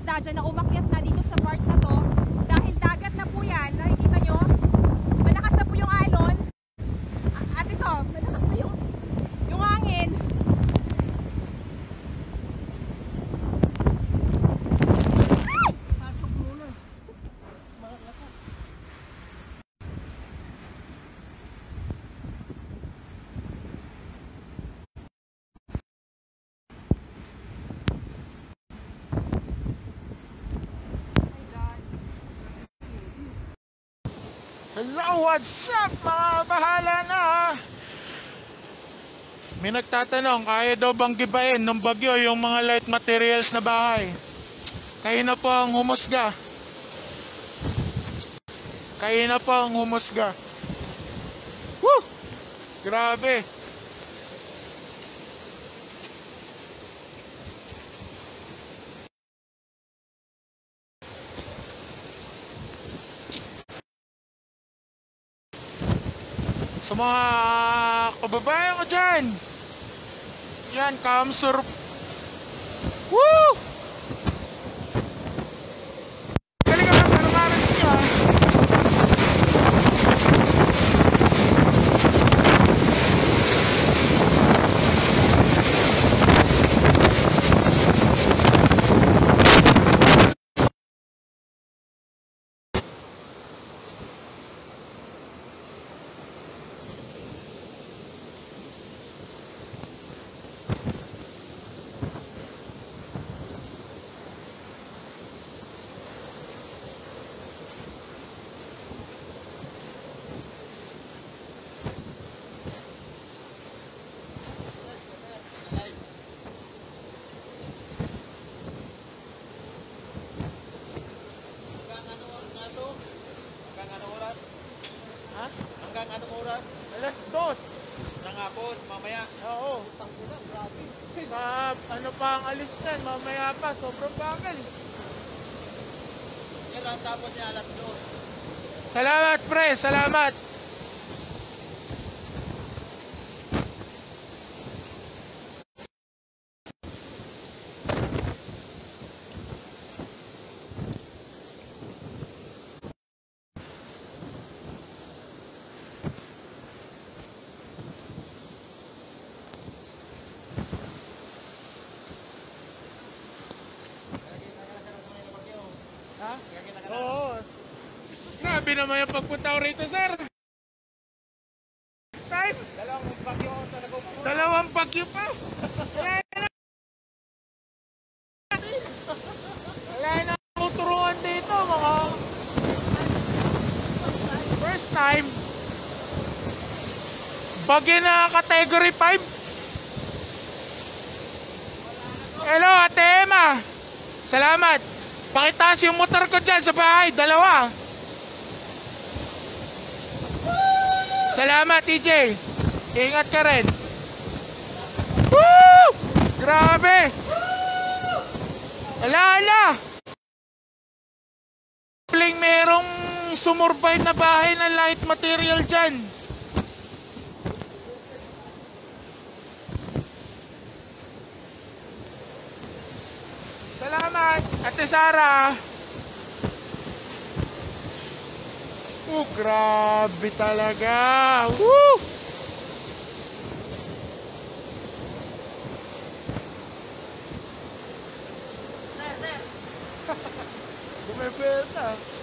isda dyan na umakyat na dito sa part na to. Dahil dagat na po yan, nakikita nyo, malakas na po yung alon. At ito, malakas na yung hangin. Pasok muna. Hello, what's up mga bahala na? May nagtatanong, kaya daw bang gibain ng bagyo yung mga light materials na bahay? Kayo na po ang humusga. Kayo na po ang humusga. Woo! Grabe. Sa mga kababayan ko dyan, yan, kamsur. Woo! Galing ka lang, kalumaran niya. Hanggang anong oras? Alas 2 Ng hapon, mamaya. Oo. Grabe. Sa ano pa ang alis nan, mamaya pa, sobrang bagal. Yan ang tapon niya alas 2. Salamat pre, salamat. Ha? Oo. Grabe naman yung pagpunta ko rito, sir. Time? Dalawang bagyo ang talaga po. Dalawang bagyo pa. Wala na akong turuan dito, mga first time. Bagyo na category 5. Hello, Ate Emma. Salamat. Pakitaas yung motor ko dyan sa bahay, dalawa. Salamat, TJ. Ingat ka rin. Woo! Grabe. Ala. Merong sumurvive na bahay ng light material dyan. Salamat, Ate Sara. Grabe talaga. Woo! Sir. Bumibenta.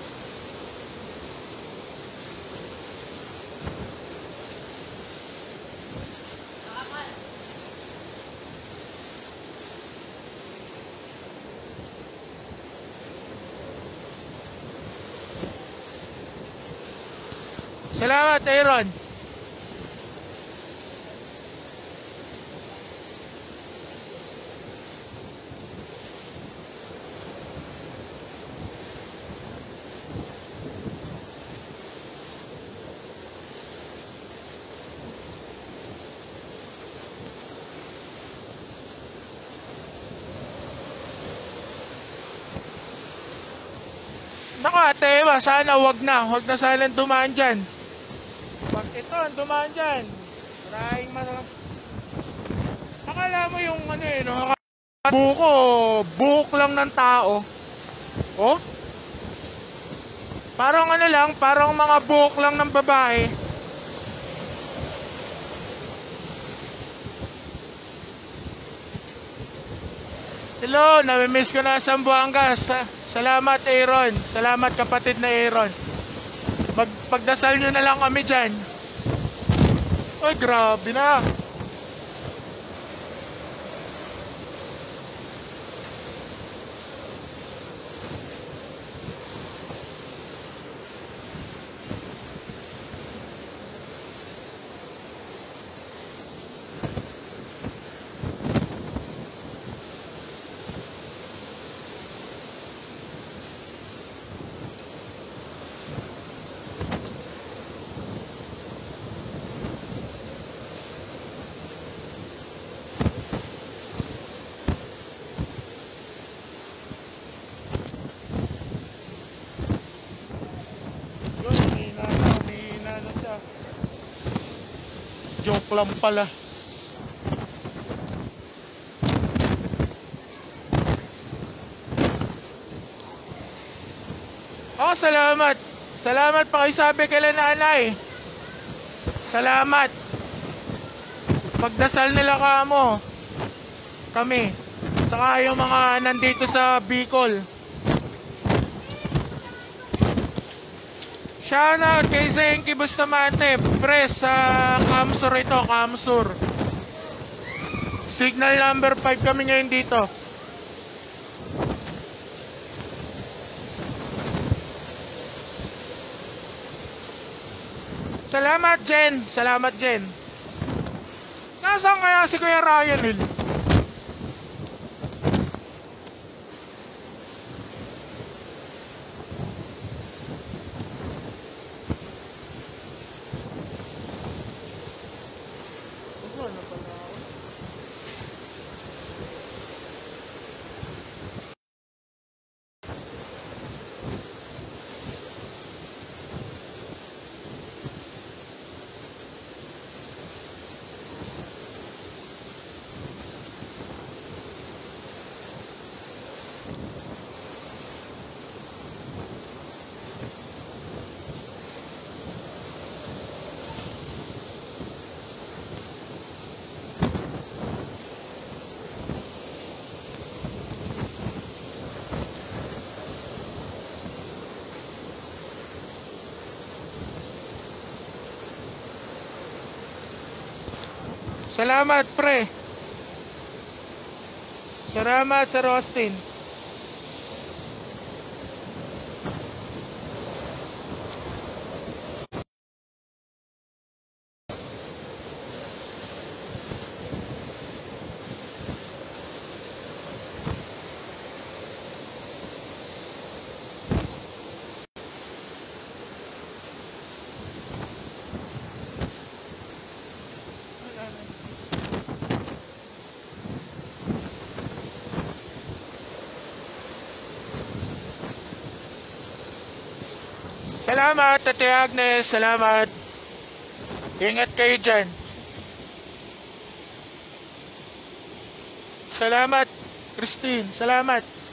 Salamat, Aaron. Naku, Ate Eva, sana wag na sanang dumaan dyan. Pag ito ang dumaan dyan, maraming akala mo yung ano no, buhok lang ng tao. Oh? Parang ano lang, parang mga buhok lang ng babae. Hello, namimiss ko na sa Zamboanga. Salamat Aaron. Salamat kapatid na Aaron. Pagdasal nyo na lang kami dyan. Ay, grabe na. Umihina na siya. Joke lang pala. Oh, salamat. Salamat pakisabi kay nanay. Salamat. Pagdasal nila kami. Saka yung mga nandito sa Bicol. Shoutout kay Zenki Bustamante, press sa Kamsur ito, Kamsur. Signal number 5 kami ngayon dito. Salamat Jen, salamat Jen. Nasaan kaya si Kuya Ryan Hill? Salamat pre. Salamat Sir Austin. Salamat, Ate Agnes. Salamat. Ingat kayo dyan. Salamat, Christine. Salamat.